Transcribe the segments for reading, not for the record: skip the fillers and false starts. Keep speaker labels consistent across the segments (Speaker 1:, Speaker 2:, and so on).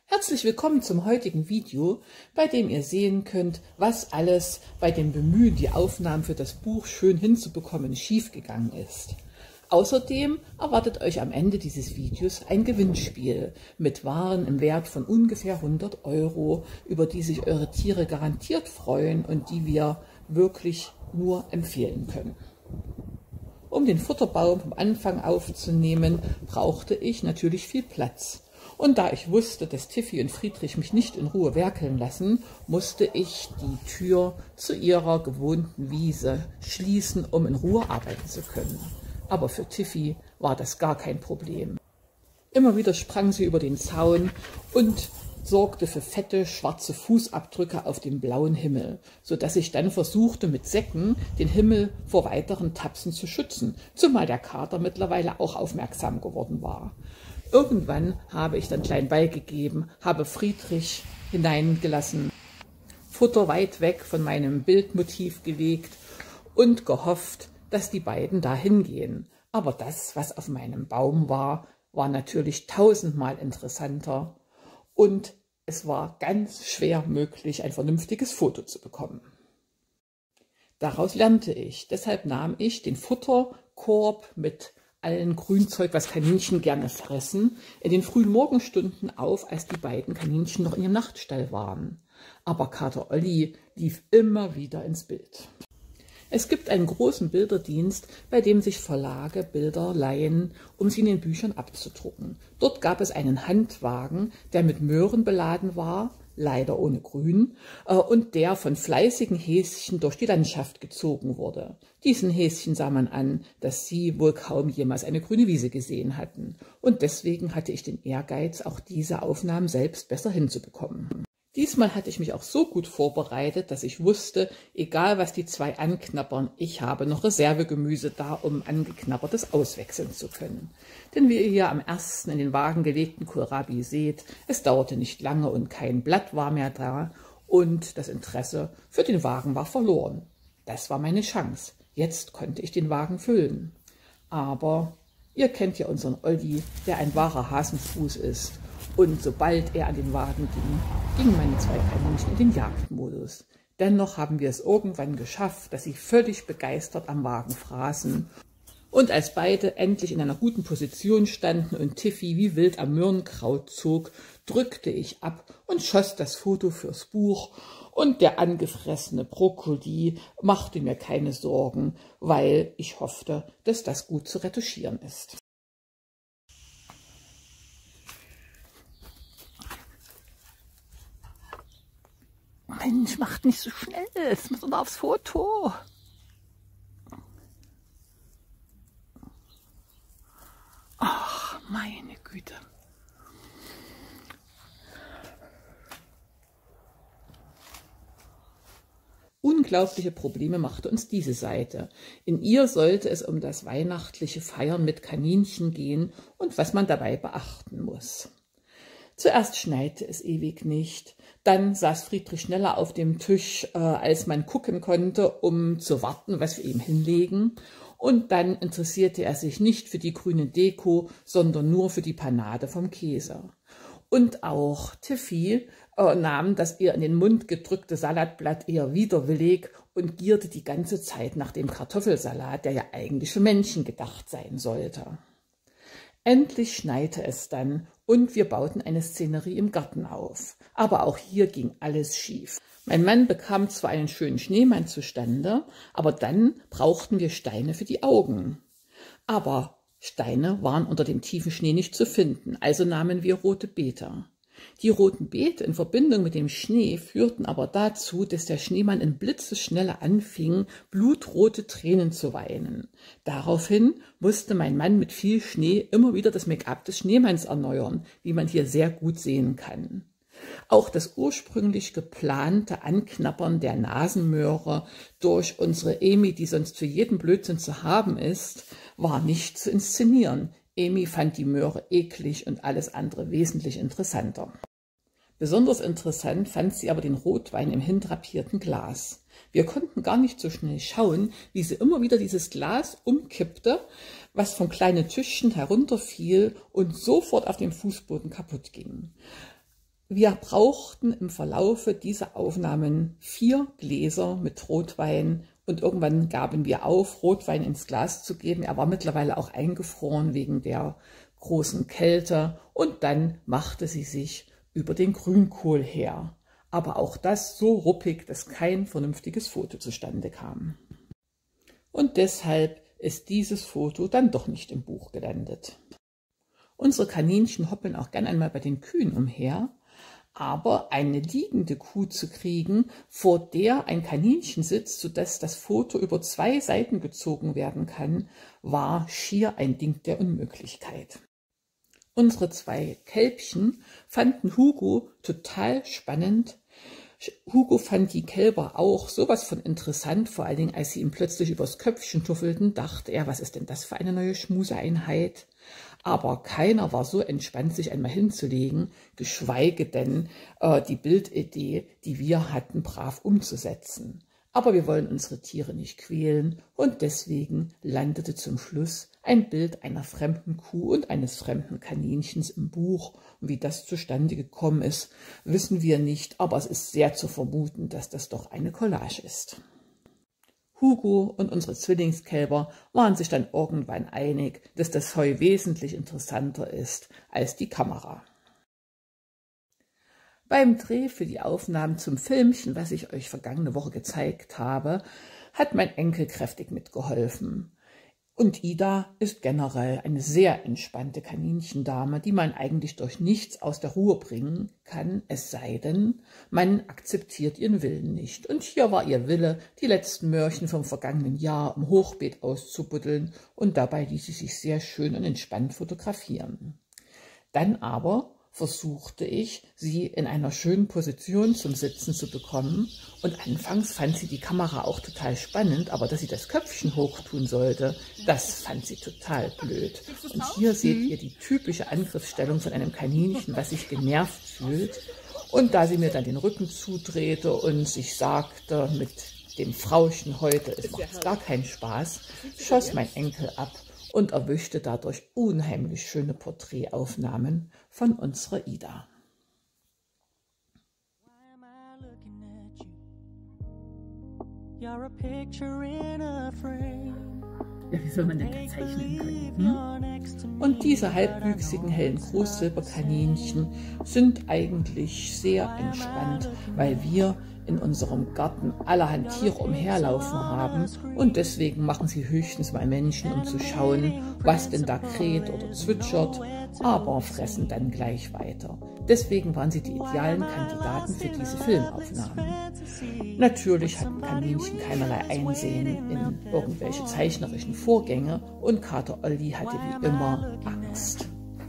Speaker 1: Herzlich willkommen zum heutigen Video, bei dem ihr sehen könnt, was alles bei dem Bemühen, die Aufnahmen für das Buch schön hinzubekommen, schiefgegangen ist. Außerdem erwartet euch am Ende dieses Videos ein Gewinnspiel mit Waren im Wert von ungefähr 100 €, über die sich eure Tiere garantiert freuen und die wir wirklich nur empfehlen können. Um den Futterbaum vom Anfang aufzunehmen, brauchte ich natürlich viel Platz. Und da ich wusste, dass Tiffy und Friedrich mich nicht in Ruhe werkeln lassen, musste ich die Tür zu ihrer gewohnten Wiese schließen, um in Ruhe arbeiten zu können. Aber für Tiffy war das gar kein Problem. Immer wieder sprang sie über den Zaun und sorgte für fette, schwarze Fußabdrücke auf dem blauen Himmel, sodass ich dann versuchte, mit Säcken den Himmel vor weiteren Tapsen zu schützen, zumal der Kater mittlerweile auch aufmerksam geworden war. Irgendwann habe ich dann klein beigegeben, habe Friedrich hineingelassen, Futter weit weg von meinem Bildmotiv gelegt und gehofft, dass die beiden da hingehen. Aber das, was auf meinem Baum war, war natürlich tausendmal interessanter und es war ganz schwer möglich, ein vernünftiges Foto zu bekommen. Daraus lernte ich, deshalb nahm ich den Futterkorb mit allen Grünzeug, was Kaninchen gerne fressen, in den frühen Morgenstunden auf, als die beiden Kaninchen noch in ihrem Nachtstall waren. Aber Kater Olli lief immer wieder ins Bild. Es gibt einen großen Bilderdienst, bei dem sich Verlage Bilder leihen, um sie in den Büchern abzudrucken. Dort gab es einen Handwagen, der mit Möhren beladen war, leider ohne Grün, und der von fleißigen Häschen durch die Landschaft gezogen wurde. Diesen Häschen sah man an, dass sie wohl kaum jemals eine grüne Wiese gesehen hatten. Und deswegen hatte ich den Ehrgeiz, auch diese Aufnahmen selbst besser hinzubekommen. Diesmal hatte ich mich auch so gut vorbereitet, dass ich wusste, egal was die zwei anknabbern, ich habe noch Reservegemüse da, um Angeknabbertes auswechseln zu können. Denn wie ihr hier am ersten in den Wagen gelegten Kohlrabi seht, es dauerte nicht lange und kein Blatt war mehr da und das Interesse für den Wagen war verloren. Das war meine Chance. Jetzt konnte ich den Wagen füllen. Aber ihr kennt ja unseren Olli, der ein wahrer Hasenfuß ist. Und sobald er an den Wagen ging, gingen meine zwei Kaninchen in den Jagdmodus. Dennoch haben wir es irgendwann geschafft, dass sie völlig begeistert am Wagen fraßen. Und als beide endlich in einer guten Position standen und Tiffy wie wild am Möhrenkraut zog, drückte ich ab und schoss das Foto fürs Buch. Und der angefressene Brokkoli machte mir keine Sorgen, weil ich hoffte, dass das gut zu retuschieren ist. Mensch, macht nicht so schnell, es muss doch aufs Foto. Ach, meine Güte. Unglaubliche Probleme machte uns diese Seite. In ihr sollte es um das weihnachtliche Feiern mit Kaninchen gehen und was man dabei beachten muss. Zuerst schneite es ewig nicht, dann saß Friedrich schneller auf dem Tisch, als man gucken konnte, um zu warten, was wir ihm hinlegen. Und dann interessierte er sich nicht für die grüne Deko, sondern nur für die Panade vom Käse. Und auch Tiffy nahm das ihr in den Mund gedrückte Salatblatt eher widerwillig und gierte die ganze Zeit nach dem Kartoffelsalat, der ja eigentlich für Männchen gedacht sein sollte. Endlich schneite es dann und wir bauten eine Szenerie im Garten auf. Aber auch hier ging alles schief. Mein Mann bekam zwar einen schönen Schneemann zustande, aber dann brauchten wir Steine für die Augen. Aber Steine waren unter dem tiefen Schnee nicht zu finden, also nahmen wir rote Beete. Die roten Beete in Verbindung mit dem Schnee führten aber dazu, dass der Schneemann in Blitzesschnelle anfing, blutrote Tränen zu weinen. Daraufhin musste mein Mann mit viel Schnee immer wieder das Make-up des Schneemanns erneuern, wie man hier sehr gut sehen kann. Auch das ursprünglich geplante Anknabbern der Nasenmöhre durch unsere Amy, die sonst für jeden Blödsinn zu haben ist, war nicht zu inszenieren. Amy fand die Möhre eklig und alles andere wesentlich interessanter. Besonders interessant fand sie aber den Rotwein im hindrapierten Glas. Wir konnten gar nicht so schnell schauen, wie sie immer wieder dieses Glas umkippte, was vom kleinen Tischchen herunterfiel und sofort auf dem Fußboden kaputt ging. Wir brauchten im Verlaufe dieser Aufnahmen 4 Gläser mit Rotwein und irgendwann gaben wir auf, Rotwein ins Glas zu geben. Er war mittlerweile auch eingefroren wegen der großen Kälte und dann machte sie sich über den Grünkohl her. Aber auch das so ruppig, dass kein vernünftiges Foto zustande kam. Und deshalb ist dieses Foto dann doch nicht im Buch gelandet. Unsere Kaninchen hoppeln auch gern einmal bei den Kühen umher. Aber eine liegende Kuh zu kriegen, vor der ein Kaninchen sitzt, sodass das Foto über 2 Seiten gezogen werden kann, war schier ein Ding der Unmöglichkeit. Unsere 2 Kälbchen fanden Hugo total spannend. Hugo fand die Kälber auch sowas von interessant, vor allen Dingen, als sie ihm plötzlich übers Köpfchen tuffelten, dachte er, was ist denn das für eine neue Schmuseeinheit? Aber keiner war so entspannt, sich einmal hinzulegen, geschweige denn die Bildidee, die wir hatten, brav umzusetzen. Aber wir wollen unsere Tiere nicht quälen und deswegen landete zum Schluss ein Bild einer fremden Kuh und eines fremden Kaninchens im Buch. Und wie das zustande gekommen ist, wissen wir nicht, aber es ist sehr zu vermuten, dass das doch eine Collage ist. Hugo und unsere Zwillingskälber waren sich dann irgendwann einig, dass das Heu wesentlich interessanter ist als die Kamera. Beim Dreh für die Aufnahmen zum Filmchen, was ich euch vergangene Woche gezeigt habe, hat mein Enkel kräftig mitgeholfen. Und Ida ist generell eine sehr entspannte Kaninchendame, die man eigentlich durch nichts aus der Ruhe bringen kann, es sei denn, man akzeptiert ihren Willen nicht. Und hier war ihr Wille, die letzten Möhrchen vom vergangenen Jahr im Hochbeet auszubuddeln, und dabei ließ sie sich sehr schön und entspannt fotografieren. Dann aber versuchte ich, sie in einer schönen Position zum Sitzen zu bekommen. Und anfangs fand sie die Kamera auch total spannend, aber dass sie das Köpfchen hochtun sollte, das fand sie total blöd. Und hier seht ihr die typische Angriffsstellung von einem Kaninchen, was sich genervt fühlt. Und da sie mir dann den Rücken zudrehte und sich sagte, mit dem Frauchen heute, es macht gar keinen Spaß, schoss mein Enkel ab und erwischte dadurch unheimlich schöne Porträtaufnahmen von unserer Ida. Ja, wie soll man denn da zeichnen können? Und diese halbwüchsigen hellen Großsilberkaninchen sind eigentlich sehr entspannt, weil wir in unserem Garten allerhand Tiere umherlaufen haben und deswegen machen sie höchstens mal Männchen, um zu schauen, was denn da kräht oder zwitschert, aber fressen dann gleich weiter. Deswegen waren sie die idealen Kandidaten für diese Filmaufnahmen. Natürlich hatten Kaninchen keinerlei Einsehen in irgendwelche zeichnerischen Vorgänge und Kater Olli hatte wie immer Angst.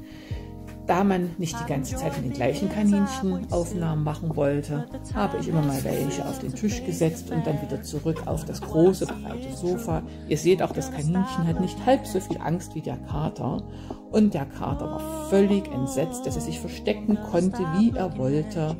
Speaker 1: Da man nicht die ganze Zeit mit den gleichen Kaninchenaufnahmen machen wollte, habe ich immer mal welche auf den Tisch gesetzt und dann wieder zurück auf das große, breite Sofa. Ihr seht auch, das Kaninchen hat nicht halb so viel Angst wie der Kater. Und der Kater war völlig entsetzt, dass er sich verstecken konnte, wie er wollte.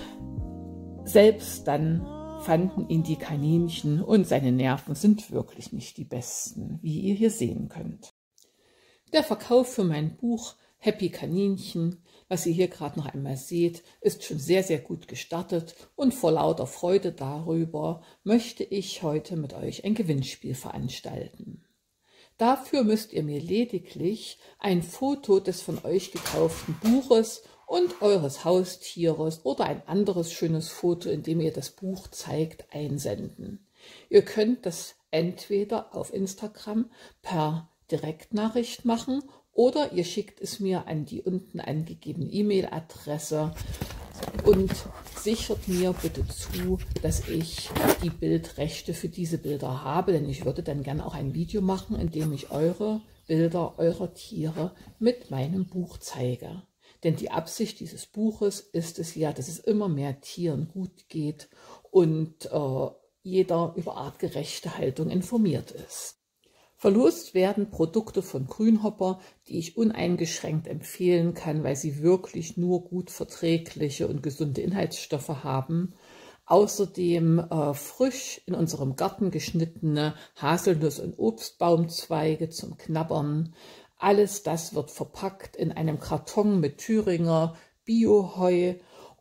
Speaker 1: Selbst dann fanden ihn die Kaninchen und seine Nerven sind wirklich nicht die besten, wie ihr hier sehen könnt. Der Verkauf für mein Buch Happy Kaninchen, was ihr hier gerade noch einmal seht, ist schon sehr, sehr gut gestartet und vor lauter Freude darüber möchte ich heute mit euch ein Gewinnspiel veranstalten. Dafür müsst ihr mir lediglich ein Foto des von euch gekauften Buches und eures Haustieres oder ein anderes schönes Foto, in dem ihr das Buch zeigt, einsenden. Ihr könnt das entweder auf Instagram per Direktnachricht machen oder ihr schickt es mir an die unten angegebene E-Mail-Adresse und sichert mir bitte zu, dass ich die Bildrechte für diese Bilder habe, denn ich würde dann gerne auch ein Video machen, in dem ich eure Bilder eurer Tiere mit meinem Buch zeige. Denn die Absicht dieses Buches ist es ja, dass es immer mehr Tieren gut geht und jeder über artgerechte Haltung informiert ist. Verlost werden Produkte von Grünhopper, die ich uneingeschränkt empfehlen kann, weil sie wirklich nur gut verträgliche und gesunde Inhaltsstoffe haben. Außerdem frisch in unserem Garten geschnittene Haselnuss- und Obstbaumzweige zum Knabbern. Alles das wird verpackt in einem Karton mit Thüringer Bioheu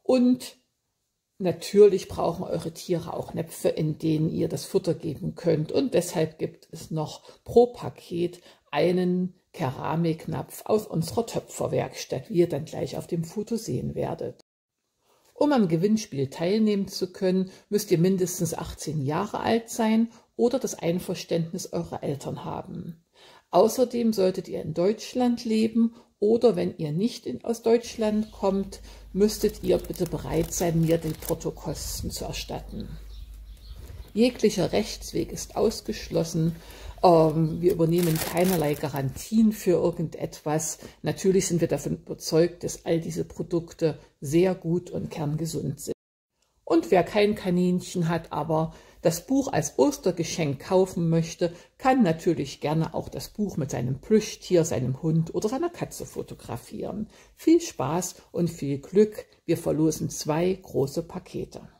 Speaker 1: Und natürlich brauchen eure Tiere auch Näpfe, in denen ihr das Futter geben könnt. Und deshalb gibt es noch pro Paket einen Keramiknapf aus unserer Töpferwerkstatt, wie ihr dann gleich auf dem Foto sehen werdet. Um am Gewinnspiel teilnehmen zu können, müsst ihr mindestens 18 Jahre alt sein oder das Einverständnis eurer Eltern haben. Außerdem solltet ihr in Deutschland leben oder wenn ihr nicht aus Deutschland kommt, müsstet ihr bitte bereit sein, mir die Portokosten zu erstatten. Jeglicher Rechtsweg ist ausgeschlossen. Wir übernehmen keinerlei Garantien für irgendetwas. Natürlich sind wir davon überzeugt, dass all diese Produkte sehr gut und kerngesund sind. Und wer kein Kaninchen hat, aber das Buch als Ostergeschenk kaufen möchte, kann natürlich gerne auch das Buch mit seinem Plüschtier, seinem Hund oder seiner Katze fotografieren. Viel Spaß und viel Glück. Wir verlosen 2 große Pakete.